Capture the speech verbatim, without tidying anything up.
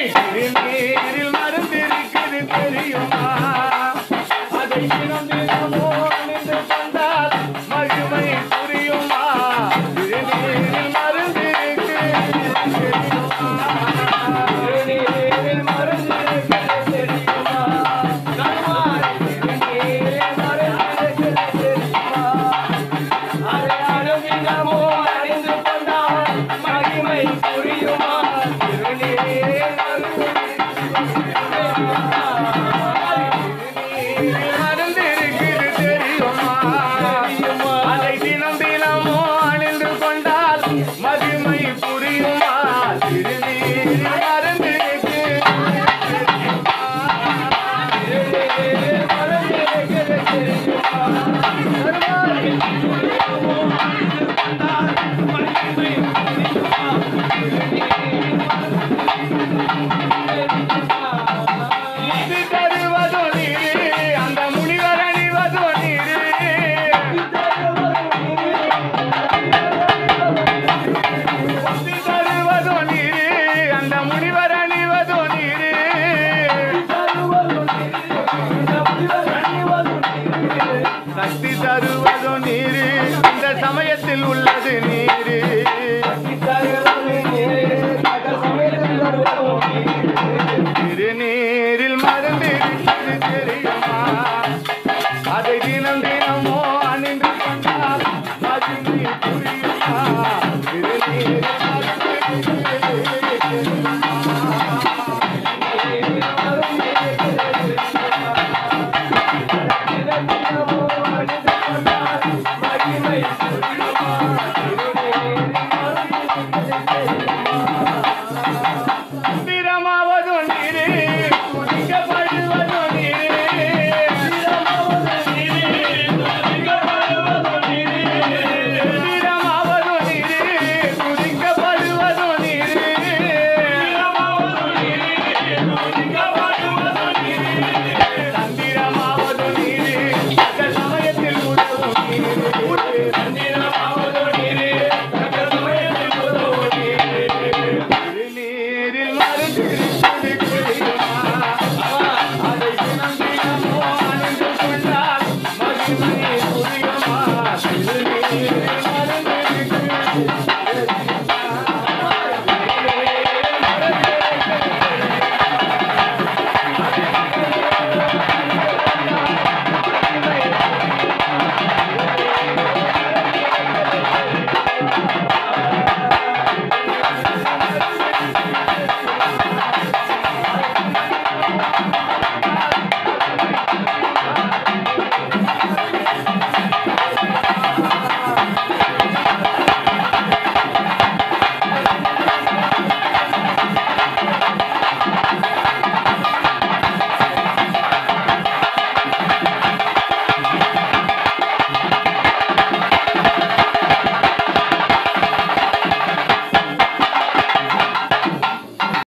திருநீரில் மருந்திருக்குது தெரியுமா? அதை தினம் தினமோ அணிந்து கொண்டால் மகிமை புரியுமா? திருநீரில் மருந்திருக்குது தெரியுமா? திருநீரில் மருந்திருக்குது தெரியுமா? கருமாரி திருநீரில் மருந்திருக்குது தெரியுமா? அதை அணும் தினமோ அணிந்து கொண்டால் மகிமை புரியுமா? திருநீரில் மருந்திருக்குது தெரியுமா? அதை தினம் தினமோ அணிந்து கொண்டால் மகிமை புரியுமா? திருநீரில் மருந்திருக்குது திருநீரில் மருந்திருக்குது தெரியுமா? கருமாரி திருநீரில் அணிந்து கொண்டால் மகிமை புரியுமா? இது தருவதோ நீரு, அந்த முனிவர் அணிவதோ நீரு. இது தருவதோ நீரு, அந்த முனிவர் அணிவதோ நீரு. சக்தி தருவதோ நீரு, இந்த சமயத்தில் உள்ளது நீரு. திருநீரில் மருந்திருக்குது தெரியுமா? அதை தினம் தினமோ அணிந்து கொண்டால் மகிமை புரியுமா? திருநீரில் மருந்திருக்குது தெரியுமா? தினம் தினமோ அணிந்து கொண்டால் மகிமை புரியுமா? திருநீரில் மருந்திருக்குது தெரியுமா? திரமாவதோ நீரு, துதிக்கப்படுவதோ நீரு. திரமாவதோ நீரு, துதிக்கப்படுவதோ நீரு. திரமாவதோ நீரு, துதிக்கப்படுவதோ நீரு. திரமாவதோ நீரு, துதிக்கப்படுவதோ நீரு. தந்திரமாவதோ நீரு, தக்க சமயத்தில் உதவும் நீரு. தந்திரமாவதோ நீரு, தக்க சமயத்தில் உதவும் நீரு. திருநீரில் மருந்து